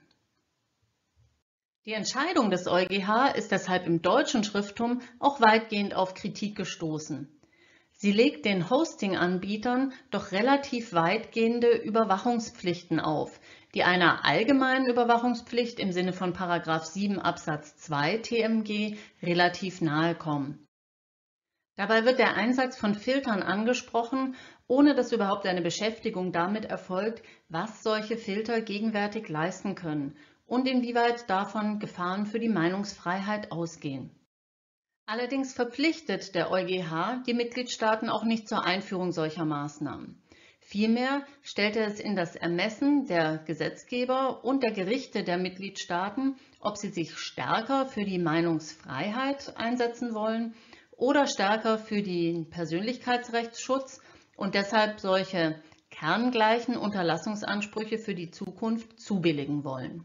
Die Entscheidung des EuGH ist deshalb im deutschen Schrifttum auch weitgehend auf Kritik gestoßen. Sie legt den Hosting-Anbietern doch relativ weitgehende Überwachungspflichten auf, die einer allgemeinen Überwachungspflicht im Sinne von Paragraph sieben Absatz zwei T M G relativ nahe kommen. Dabei wird der Einsatz von Filtern angesprochen, ohne dass überhaupt eine Beschäftigung damit erfolgt, was solche Filter gegenwärtig leisten können und inwieweit davon Gefahren für die Meinungsfreiheit ausgehen. Allerdings verpflichtet der EuGH die Mitgliedstaaten auch nicht zur Einführung solcher Maßnahmen. Vielmehr stellt er es in das Ermessen der Gesetzgeber und der Gerichte der Mitgliedstaaten, ob sie sich stärker für die Meinungsfreiheit einsetzen wollen oder stärker für den Persönlichkeitsrechtsschutz und deshalb solche kerngleichen Unterlassungsansprüche für die Zukunft zubilligen wollen.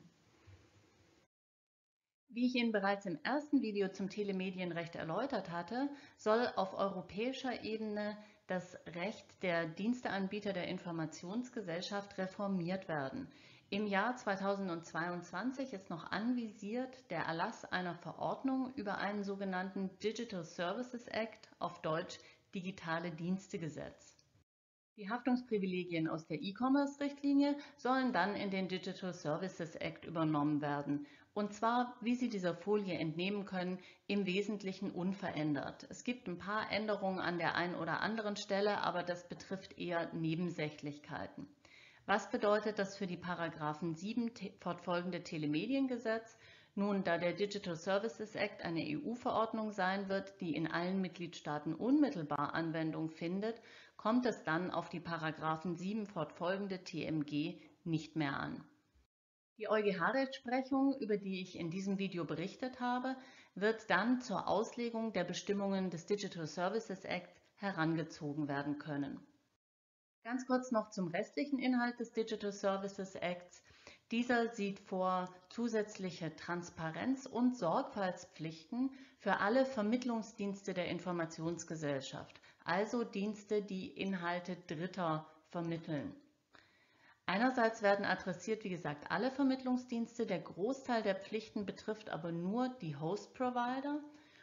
Wie ich Ihnen bereits im ersten Video zum Telemedienrecht erläutert hatte, soll auf europäischer Ebene das Recht der Diensteanbieter der Informationsgesellschaft reformiert werden. Im Jahr zweitausendzweiundzwanzig ist noch anvisiert der Erlass einer Verordnung über einen sogenannten Digital Services Act, auf Deutsch Digitale Dienstegesetz. Die Haftungsprivilegien aus der E-Commerce-Richtlinie sollen dann in den Digital Services Act übernommen werden. Und zwar, wie Sie dieser Folie entnehmen können, im Wesentlichen unverändert. Es gibt ein paar Änderungen an der einen oder anderen Stelle, aber das betrifft eher Nebensächlichkeiten. Was bedeutet das für die Paragraphen sieben fortfolgende Telemediengesetz? Nun, da der Digital Services Act eine E U-Verordnung sein wird, die in allen Mitgliedstaaten unmittelbar Anwendung findet, kommt es dann auf die Paragraphen sieben fortfolgende T M G nicht mehr an. Die EuGH-Rechtsprechung, über die ich in diesem Video berichtet habe, wird dann zur Auslegung der Bestimmungen des Digital Services Act herangezogen werden können. Ganz kurz noch zum restlichen Inhalt des Digital Services Acts. Dieser sieht vor zusätzliche Transparenz- und Sorgfaltspflichten für alle Vermittlungsdienste der Informationsgesellschaft, also Dienste, die Inhalte Dritter vermitteln. Einerseits werden adressiert, wie gesagt, alle Vermittlungsdienste, der Großteil der Pflichten betrifft aber nur die Host-Provider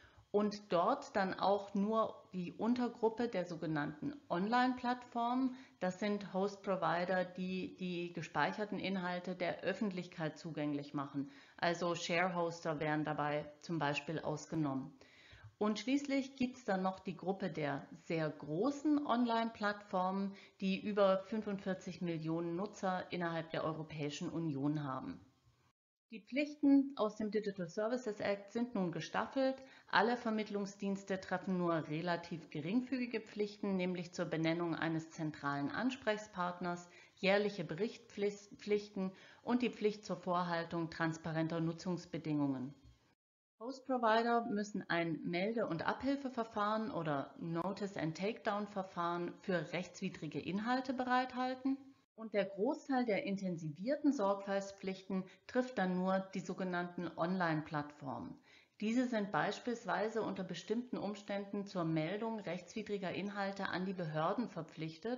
und dort dann auch nur die Untergruppe der sogenannten Online-Plattformen. Das sind Host-Provider, die die gespeicherten Inhalte der Öffentlichkeit zugänglich machen. Also Share-Hoster wären dabei zum Beispiel ausgenommen. Und schließlich gibt es dann noch die Gruppe der sehr großen Online-Plattformen, die über fünfundvierzig Millionen Nutzer innerhalb der Europäischen Union haben. Die Pflichten aus dem Digital Services Act sind nun gestaffelt. Alle Vermittlungsdienste treffen nur relativ geringfügige Pflichten, nämlich zur Benennung eines zentralen Ansprechpartners, jährliche Berichtspflichten und die Pflicht zur Vorhaltung transparenter Nutzungsbedingungen. Host-Provider müssen ein Melde- und Abhilfeverfahren oder Notice-and-Takedown-Verfahren für rechtswidrige Inhalte bereithalten. Und der Großteil der intensivierten Sorgfaltspflichten trifft dann nur die sogenannten Online-Plattformen. Diese sind beispielsweise unter bestimmten Umständen zur Meldung rechtswidriger Inhalte an die Behörden verpflichtet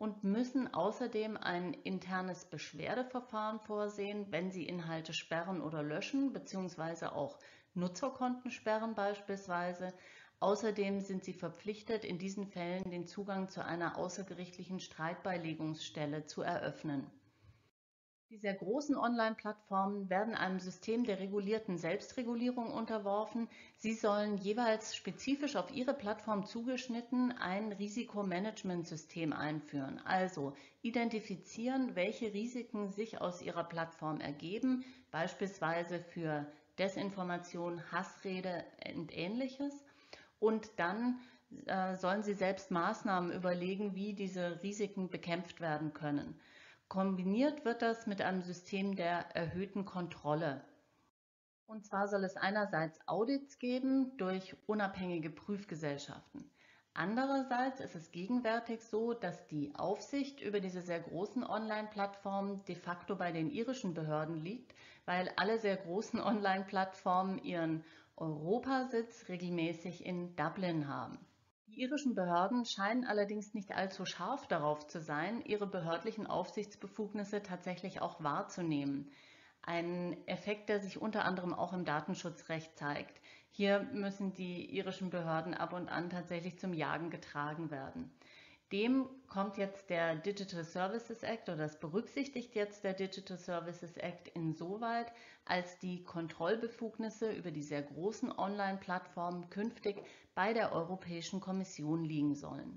und müssen außerdem ein internes Beschwerdeverfahren vorsehen, wenn sie Inhalte sperren oder löschen, beziehungsweise auch Nutzerkonten sperren beispielsweise. Außerdem sind sie verpflichtet, in diesen Fällen den Zugang zu einer außergerichtlichen Streitbeilegungsstelle zu eröffnen. Die sehr großen Online-Plattformen werden einem System der regulierten Selbstregulierung unterworfen. Sie sollen jeweils spezifisch auf ihre Plattform zugeschnitten ein Risikomanagementsystem einführen, also identifizieren, welche Risiken sich aus ihrer Plattform ergeben, beispielsweise für Desinformation, Hassrede und Ähnliches. Und dann äh, sollen sie selbst Maßnahmen überlegen, wie diese Risiken bekämpft werden können. Kombiniert wird das mit einem System der erhöhten Kontrolle. Und zwar soll es einerseits Audits geben durch unabhängige Prüfgesellschaften. Andererseits ist es gegenwärtig so, dass die Aufsicht über diese sehr großen Online-Plattformen de facto bei den irischen Behörden liegt, weil alle sehr großen Online-Plattformen ihren Europasitz regelmäßig in Dublin haben. Die irischen Behörden scheinen allerdings nicht allzu scharf darauf zu sein, ihre behördlichen Aufsichtsbefugnisse tatsächlich auch wahrzunehmen. Ein Effekt, der sich unter anderem auch im Datenschutzrecht zeigt. Hier müssen die irischen Behörden ab und an tatsächlich zum Jagen getragen werden. Dem kommt jetzt der Digital Services Act oder das berücksichtigt jetzt der Digital Services Act insoweit, als die Kontrollbefugnisse über die sehr großen Online-Plattformen künftig bei der Europäischen Kommission liegen sollen.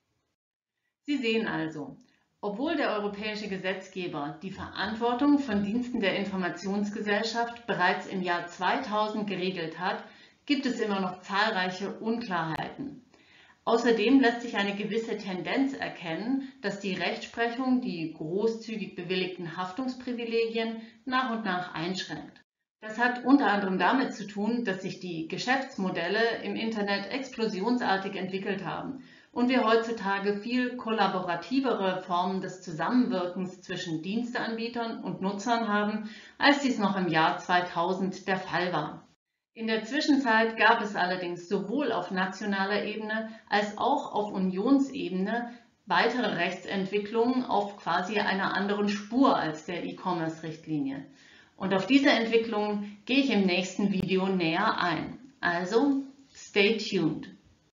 Sie sehen also, obwohl der europäische Gesetzgeber die Verantwortung von Diensten der Informationsgesellschaft bereits im Jahr zweitausend geregelt hat, gibt es immer noch zahlreiche Unklarheiten. Außerdem lässt sich eine gewisse Tendenz erkennen, dass die Rechtsprechung die großzügig bewilligten Haftungsprivilegien nach und nach einschränkt. Das hat unter anderem damit zu tun, dass sich die Geschäftsmodelle im Internet explosionsartig entwickelt haben und wir heutzutage viel kollaborativere Formen des Zusammenwirkens zwischen Diensteanbietern und Nutzern haben, als dies noch im Jahr zweitausend der Fall war. In der Zwischenzeit gab es allerdings sowohl auf nationaler Ebene als auch auf Unionsebene weitere Rechtsentwicklungen auf quasi einer anderen Spur als der E-Commerce-Richtlinie. Und auf diese Entwicklung gehe ich im nächsten Video näher ein. Also, stay tuned!